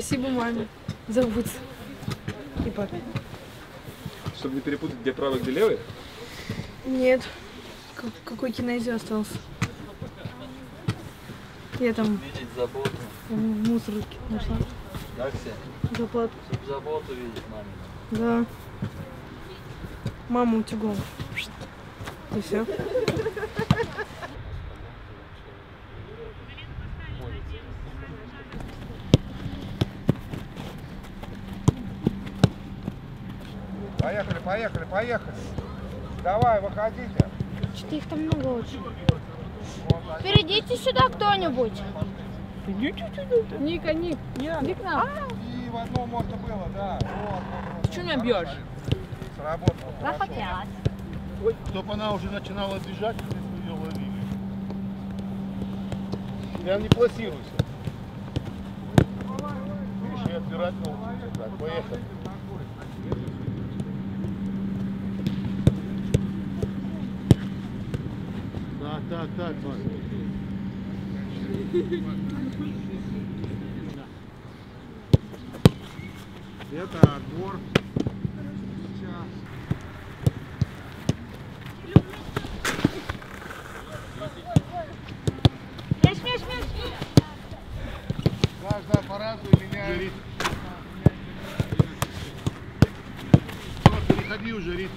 Спасибо маме. Зовут. И папе. Чтобы не перепутать, где правый, где левый? Нет. Какой кинезио остался? Я там Видеть заботу. в мусорке нашла. Да, все? Заплату. Чтобы заботу видеть маме. Да. Мама утюгом. И все. Поехали, поехали, поехали. Давай, выходите. Что-то их там много очень. Перейдите сюда кто-нибудь. Ника, Ник. Ник нам. И в одном можно было, да. Вот. Ты что меня бьешь? Сработало. Захотелось. Чтобы она уже начинала бежать, мы ее ловили. Прям не плассируйся. Видишь, и отбирать научиться. Так, поехали. Так, Ваня. Это отбор. Сейчас. Мяч. Каждая по-разному меняет. Переходи уже, Рит.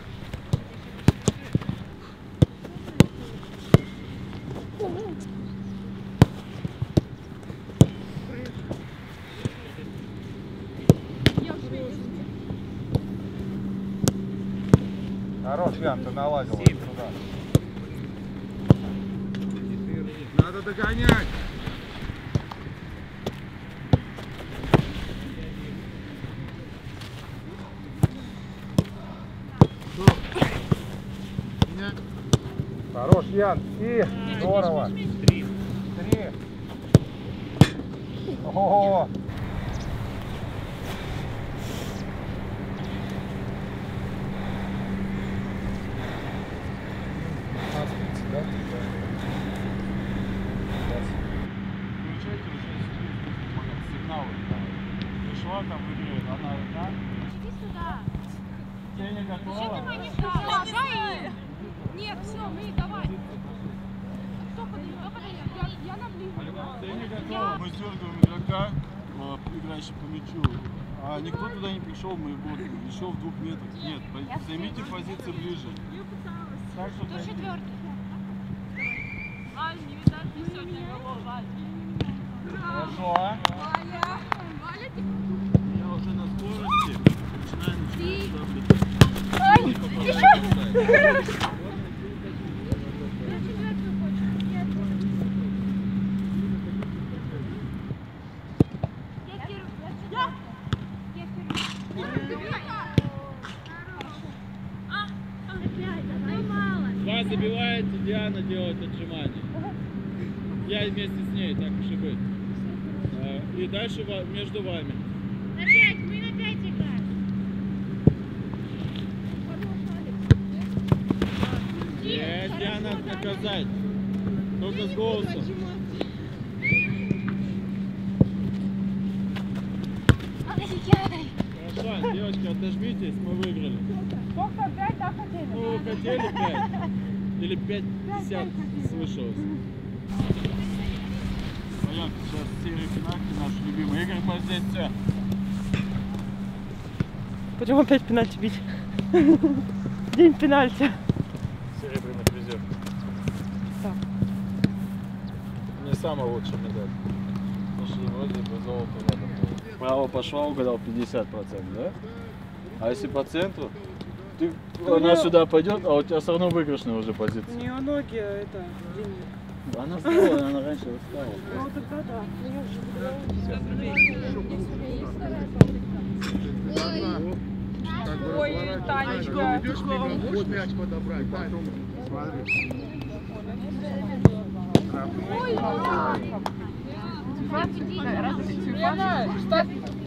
Хорош, Ян, ты наладил туда. Надо догонять. Хорош, Ян. И здорово. Три. Ого. Включайте уже сигналы. Пришла там в игре, она одна. Иди сюда. Теня готова. Что ты мне сказал? Нет, все, мы давай. Кто подойдет? Я на ближе. Теня готова. Мы дергаем игрока, играющего по мячу. А никто туда не пришел, мы вот еще в 2 метрах. Нет, займите позицию ближе. Так, что Кто четвертый? Аль, не видать, не сегодня голова, Аль. Хорошо. я уже на скорости начинаю Ай, еще! Два забивает, Диана делает отжимания. Я вместе с ней, так уж и быть. И дальше между вами. На 5, мы на 5 играем. Нет, Диана надо наказать. Только с голосом. Хорошо, девочки, отожмитесь, мы выиграли. Сколько? 5, да, хотели? Ну, хотели 5. Или 5,50 свыше. Понятно, сейчас серия пенальти, наши любимые игры, мы здесь все. Пойдем опять пенальти бить. День пенальти. Серебряный призер. Да. Не самый лучший медаль. Потому что вроде бы золото рядом было. Право пошла, угадал 50%, да? А если по центру, она сюда пойдет, а у тебя все равно выигрышная уже позиция. У нее ноги, это, длинные. Она встала, она раньше встала. Ну, тогда да. Ой, Танечка. Идешь, можешь мяч подобрать. Потом смотри. Лена, ставь.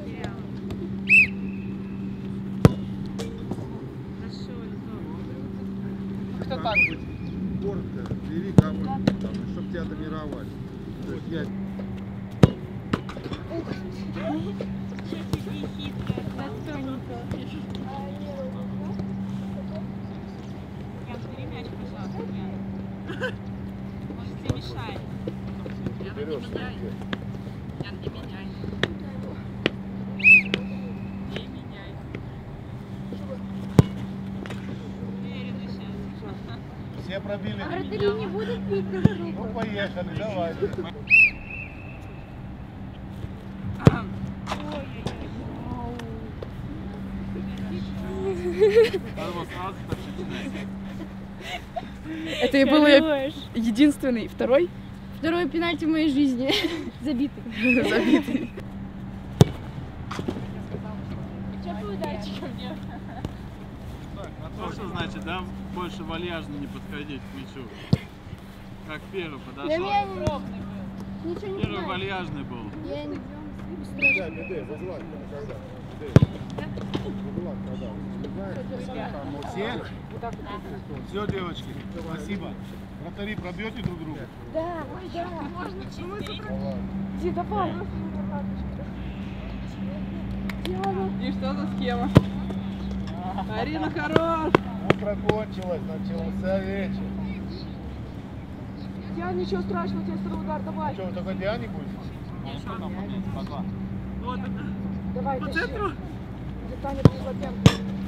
Кто так? Коротко, бери кого-нибудь, чтобы тебя тренировать. То есть я... Все пробили. А вратари не будут пить друг друга? Ну, поехали, давай. Это и был единственный, второй Второй пенальти в моей жизни. Забитый. забитый. Теплый ударчик. Ну что значит, да? Больше вальяжно не подходить к мячу. Как первый Да подошел. я ничего не Первый знаю. вальяжный был. Я не Все? Все, девочки, спасибо. Вратари пробьете друг друга? Да, да. Можно Ди, давай. И что за схема? Арина, хорош! Утро кончилось, начался вечер. Я ничего страшного, у тебя второй удар, давай. Что, вы только Диане будете? Давай, по центру. Где Таня пришла темп.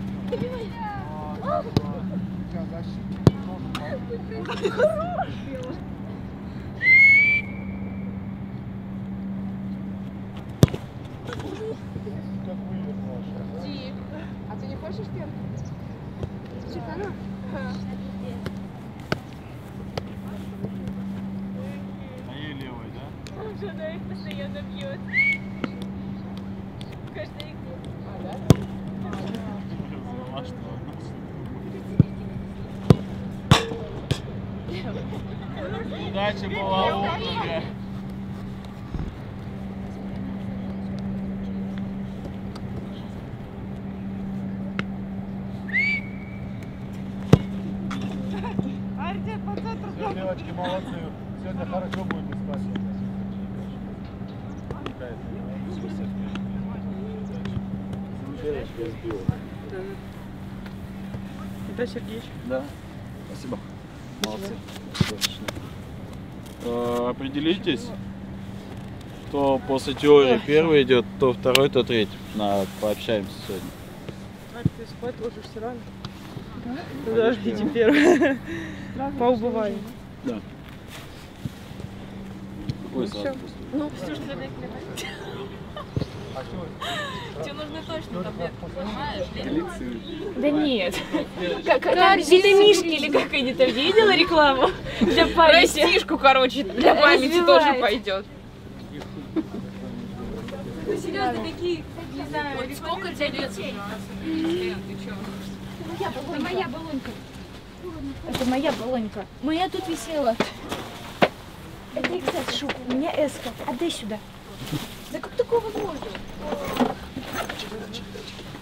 Ди, а ты не хочешь темп? Чекана? Моей левой, да? Он же на их постоянно бьет. Каждый игре. А что? Удача была округа. Арти, по центру. Все, девочки, молодцы. Сегодня хорошо будете спать. Да, Сергеевич. Да. Спасибо. Молодцы. Определитесь, кто после теории первый идет, то второй, то третий. Пообщаемся сегодня. Арти, ты спать ложишь все рано? Подождите, первый. Поубываем. Да. Какой сразу? Ну, все, что надо клевать. Тебе нужны точно таблетки, понимаешь? Да нет. Как витамишки или как они там видела рекламу для памяти? Растишку, короче, для памяти тоже пойдет. Ну, серьезно, какие, не знаю, сколько тебе лет? Это моя баллонька. Это моя баллонька. Моя тут висела. Это XS шуб, у меня S-ка. Отдай сюда. Да как такое возможно?